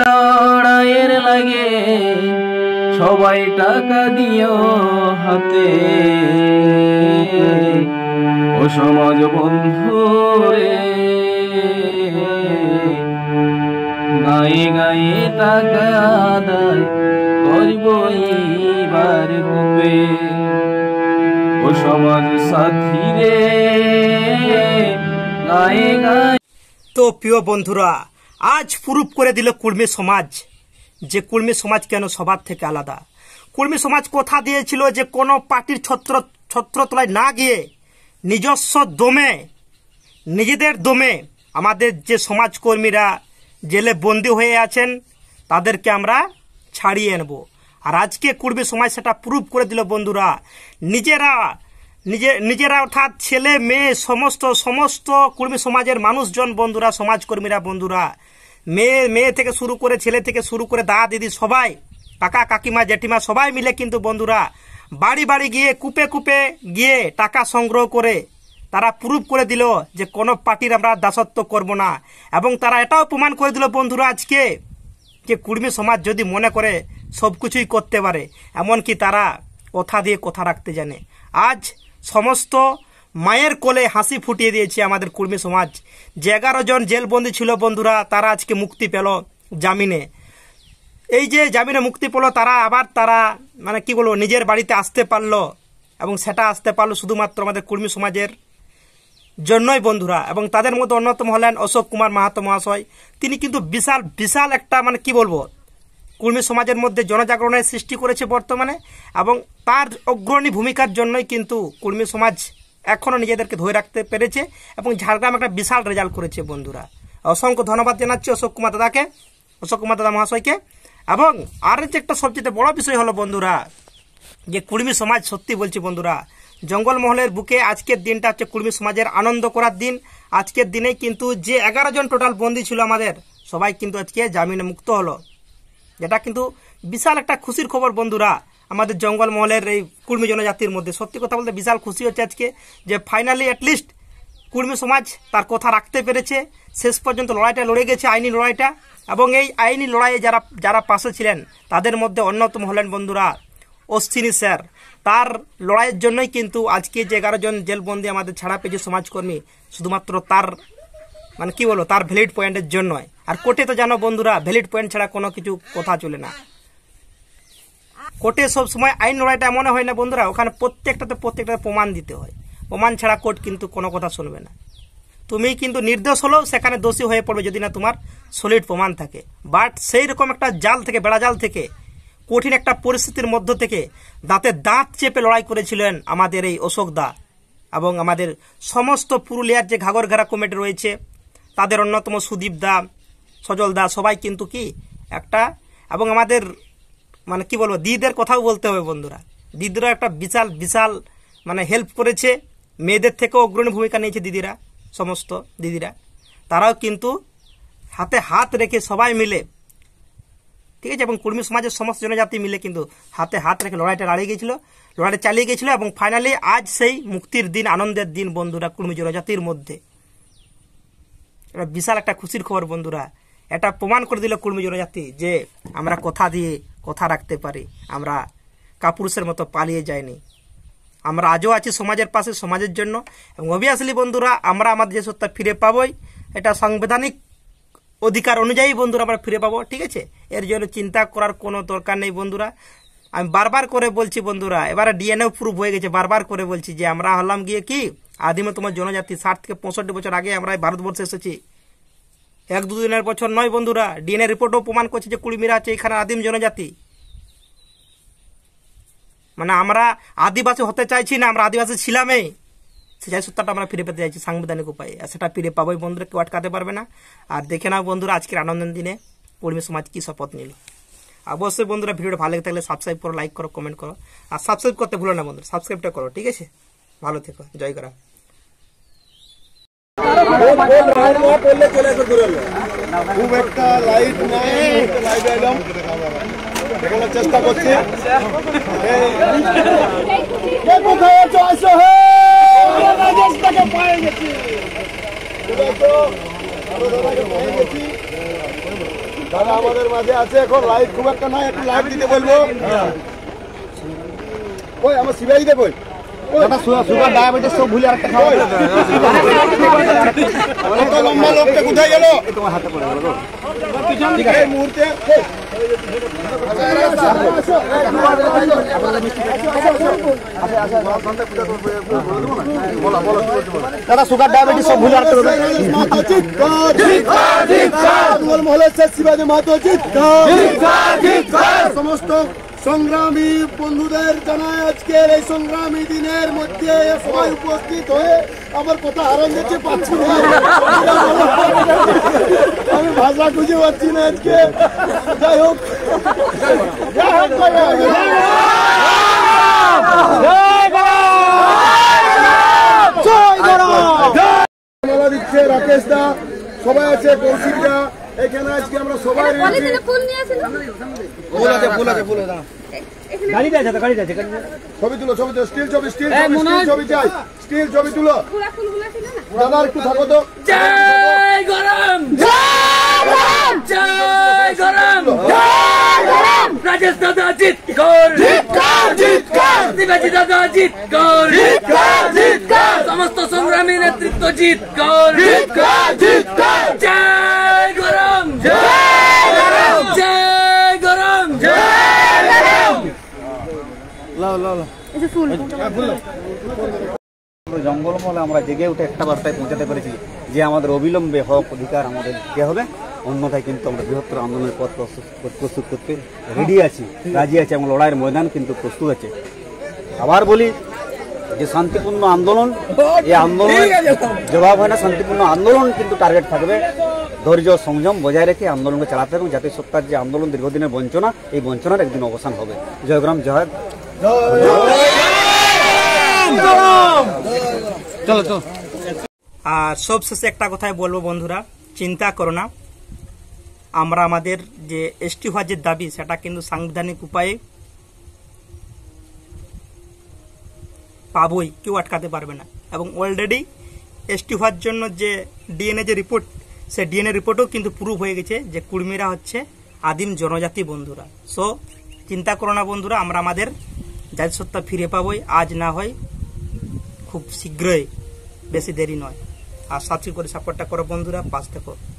লড়াইয়ের লাগে সবাই টাকা দিও হাতে, ও সমাজ বন্ধু রে গায়ে গায়ে টাকা আদায় করব এইবার গোপে, ও সমাজ সাথী রে গায়ে গায়ে। তো প্রিয় বন্ধুরা, আজ প্রুফ করে দিল কুর্মী সমাজ যে কুর্মী সমাজ কেন সবার থেকে আলাদা। কুর্মী সমাজ কথা দিয়েছিল যে কোনো পার্টির ছত্রতলায় না গিয়ে নিজস্ব দমে, নিজেদের দমে আমাদের যে সমাজকর্মীরা জেলে বন্দী হয়ে আছেন তাদেরকে আমরা ছাড়িয়ে আনব। আর আজকে কুর্মী সমাজ সেটা প্রুফ করে দিল বন্ধুরা। নিজেরা অর্থাৎ ছেলে মেয়ে সমস্ত কুর্মী সমাজের মানুষজন বন্ধুরা, সমাজকর্মীরা বন্ধুরা, মেয়ে থেকে শুরু করে ছেলে থেকে শুরু করে দাদা দিদি সবাই, কাকা কাকিমা জেঠিমা সবাই মিলে কিন্তু বন্ধুরা বাড়ি বাড়ি গিয়ে কূপে কূপে গিয়ে টাকা সংগ্রহ করে তারা প্রুফ করে দিল যে কোনো পার্টির আমরা দাসত্ব করব না। এবং তারা এটাও প্রমাণ করে দিল বন্ধুরা আজকে যে কুর্মী সমাজ যদি মনে করে সব কিছুই করতে পারে, এমনকি তারা কথা দিয়ে কথা রাখতে জানে। আজ সমস্ত মায়ের কোলে হাসি ফুটিয়ে দিয়েছে আমাদের কুর্মী সমাজ। যে 11 জন জেলবন্দি ছিল বন্ধুরা, তারা আজকে মুক্তি পেল জামিনে। এই যে জামিনে মুক্তি পেল, তারা মানে কি বলবো, নিজের বাড়িতে আসতে পারলো। এবং সেটা আসতে পারলো শুধুমাত্র আমাদের কুর্মী সমাজের জন্যই বন্ধুরা। এবং তাদের মধ্যে অন্যতম হলেন অশোক কুমার মাহাতো মহাশয়। তিনি কিন্তু বিশাল একটা মানে কি বলবো, কুর্মী সমাজের মধ্যে জনজাগরণের সৃষ্টি করেছে বর্তমানে। এবং তার অগ্রণী ভূমিকার জন্যই কিন্তু কুর্মী সমাজ এখনও নিজেদেরকে ধরে রাখতে পেরেছে এবং ঝাড়গ্রাম একটা বিশাল রেজাল্ট করেছে বন্ধুরা। অসংখ্য ধন্যবাদ জানাচ্ছি অশোক কুমার দাদা মহাশয়কে। এবং আর যে একটা সবচেয়ে বড় বিষয় হলো বন্ধুরা, যে কুর্মী সমাজ সত্যি বলছি বন্ধুরা, জঙ্গলমহলের বুকে আজকের দিনটা হচ্ছে কুর্মী সমাজের আনন্দ করার দিন। আজকের দিনে কিন্তু যে 11 জন টোটাল বন্দী ছিল আমাদের, সবাই কিন্তু আজকে জামিনে মুক্ত হলো, যেটা কিন্তু বিশাল একটা খুশির খবর বন্ধুরা আমাদের জঙ্গলমহলের এই কুর্মী জনজাতির মধ্যে। সত্যি কথা বলতে বিশাল খুশি হচ্ছে আজকে যে ফাইনালি অ্যাটলিস্ট কুর্মী সমাজ তার কথা রাখতে পেরেছে। শেষ পর্যন্ত লড়াইটা লড়ে গেছে, আইনি লড়াইটা। এবং এই আইনি লড়াইয়ে যারা পাশে ছিলেন তাদের মধ্যে অন্যতম হলেন বন্ধুরা অশ্বিনী স্যার। তার লড়াইয়ের জন্যই কিন্তু আজকে যে 11 জন জেলবন্দি আমাদের ছাড়া পেয়েছে সমাজকর্মী, শুধুমাত্র তার মানে কি বলবো, তার ভ্যালিড পয়েন্টের জন্যই। আর কোর্টে তো জানো বন্ধুরা, ভ্যালিড পয়েন্ট ছাড়া কোনো কিছু কথা চলে না। কোর্টে সব সময় আইন লড়াইটা এমন হয় না বন্ধুরা, ওখানে প্রত্যেকটাতে প্রমাণ দিতে হয়। প্রমাণ ছাড়া কোর্ট কিন্তু কোনো কথা শুনবে না। তুমি কিন্তু নির্দোষ হলেও সেখানে দোষী হয়ে পড়বে যদি না তোমার সলিড প্রমাণ থাকে। বাট সেই রকম একটা জাল থেকে, বেড়া জাল থেকে, কঠিন একটা পরিস্থিতির মধ্য থেকে দাঁতে দাঁত চেপে লড়াই করেছিলেন আমাদের এই অশোক দা। এবং আমাদের সমস্ত পুরুলিয়ার যে ঘাগরঘেরা কমিটি রয়েছে তাদের অন্যতম সুদীপ দা, সজল দা, সবাই কিন্তু কি একটা, এবং আমাদের মানে কি বলবো, দিদিদের কথাও বলতে হবে বন্ধুরা। দিদিরা একটা বিশাল মানে হেল্প করেছে। মেয়েদের থেকেও অগ্রণী ভূমিকা নিয়েছে দিদিরা, সমস্ত দিদিরা। তারাও কিন্তু হাতে হাত রেখে সবাই মিলে, ঠিক আছে, এবং কুর্মী সমাজের সমস্ত জনজাতি মিলে কিন্তু হাতে হাত রেখে লড়াইটা চালিয়ে গেছিল। এবং ফাইনালি আজ সেই মুক্তির দিন, আনন্দের দিন বন্ধুরা কুর্মী জনজাতির মধ্যে। এটা বিশাল একটা খুশির খবর বন্ধুরা। এটা প্রমাণ করে দিল কুর্মী জনজাতি যে আমরা কথা দিয়ে কথা রাখতে পারি, আমরা কাপুরুষের মতো পালিয়ে যাইনি। আমরা আজও আছি সমাজের পাশে, সমাজের জন্য। এবং অবভিয়াসলি বন্ধুরা আমরা আমাদের যে সত্তা ফিরে পাবোই, এটা সাংবিধানিক অধিকার অনুযায়ী বন্ধুরা আমরা ফিরে পাবো, ঠিক আছে। এর জন্য চিন্তা করার কোনো দরকার নেই বন্ধুরা। আমি বারবার করে বলছি বন্ধুরা, এবারে ডিএনএ প্রুফ হয়ে গেছে, বারবার করে বলছি যে আমরা হলাম গিয়ে কি আদিমতম জনজাতি। 60 থেকে 65 বছর আগে আমরা ভারতবর্ষে এসেছি, 1-2 দিনের বছর নয় বন্ধুরা। ডিএনএ রিপোর্টও প্রমাণ করছে যে কুর্মীরা আছে এখানে আদিম জনজাতি। মানে আমরা আদিবাসী হতে চাইছি না, আমরা আদিবাসী ছিলামই। সেই সত্যাটা আমরা ফিরে পেতে চাইছি সাংবিধানিক উপায়ে, আর সেটা ফিরে পাবোই বন্ধুরা, কেউ আটকাতে পারবে না। আর দেখে নাও বন্ধুরা আজকের আনন্দের দিনে কুর্মী সমাজ কি শপথ নিল। অবশ্যই বন্ধুরা ভিডিওটা ভালো লেগে থাকলে সাবস্ক্রাইব করো, লাইক করো, কমেন্ট করো। আর সাবস্ক্রাইব করতে ভুলো না বন্ধুরা, সাবস্ক্রাইবটা করো, ঠিক আছে। ভালো থেকো, জয় করা। খুব একটা লাইট নাই, লাইট এলাম দেখানোর চেষ্টা করছি। কোথায় আছো? আসো, পায়ে গেছি, দাদা আমাদের মাঝে আছে, এখন লাইট খুব একটা নাই, একটু লাইট দিতে বলবো। ওই আমার সিবাই দে কই সুগার ডায়াবেটিস সব ভুলে আরেকটা খাওয়া কত লম্বা লোকটা কোথায় গেল তোমার হাতে পড়ে গেল ঠিক আছে এই মুহূর্তে দাদা সুগার ডায়াবেটিস সব ভুলে আরেকটা শিবাজি মাহাতো সমস্ত সংগ্রামী বন্ধুদের জানায় আজকের এই সংগ্রামী দিনের মধ্যে সবাই উপস্থিত হয়ে আমার কথা হারান দিচ্ছে পাচ্ছি না, আমি ভাষা খুঁজে পাচ্ছি না আজকে। যাই হোক দিচ্ছে রাকেশ দা, সবাই আছে, কৌশিক দা, এখানে আজকে আমরা সবাই ছবি তুলো, ছবি তুলো, স্টিল ছবি, স্টিল ছবি চাই, স্টিল ছবি তুলো। দাদা একটু থাকো তো। জয় গরম, জয় গরম, রাজেশ দাদা জিত কর, শিবাজি দাদা জিত কর, সমস্ত সংগ্রামী নেতৃত্ব জিত কর, জয় গরম, জয় গরম, জয় গরম, জয় গরম। জঙ্গলমহলে আমরা জেগে উঠে একটা বার্তায় পৌঁছাতে পেরেছি যে আমাদের অবিলম্বে হক অধিকার আমাদের দিতে হবে, অন্যথায় কিন্তু আমরা বৃহত্তর আন্দোলনের পথ প্রস্তুত করতে রেডি আছি, রাজি আছি এবং লড়াইয়ের ময়দান কিন্তু প্রস্তুত আছে। আবার বলি যে শান্তিপূর্ণ আন্দোলন, এই আন্দোলনের জবাব হয় না, শান্তিপূর্ণ আন্দোলন কিন্তু টার্গেট থাকবে ধৈর্য সংযম বজায় রেখে আন্দোলনকে চালাতে হবে এবং জাতীয় সত্তার যে আন্দোলন দীর্ঘদিনের বঞ্চনা, এই বঞ্চনার একদিন অবসান হবে। জয়গ্রাম, জয়। আর সবশেষে একটা কথাই বলবো বন্ধুরা, চিন্তা করো না, আমরা আমাদের যে এসটি হওয়ার যে দাবি সেটা কিন্তু সাংবিধানিক উপায়ে পাবই, কেউ আটকাতে পারবে না। এবং অলরেডি এসটি হওয়ার জন্য যে ডিএনএ যে রিপোর্ট, সে ডিএনএ রিপোর্টও কিন্তু প্রুভ হয়ে গেছে যে কুর্মীরা হচ্ছে আদিম জনজাতি বন্ধুরা। সো চিন্তা করো না বন্ধুরা, আমরা আমাদের জাতীয় সত্তা ফিরে পাবই, আজ না হয় খুব শীঘ্রই, বেশি দেরি নয়। আর সাবস্ক্রাইব করে সাপোর্টটা করো বন্ধুরা, পাশ থেকো।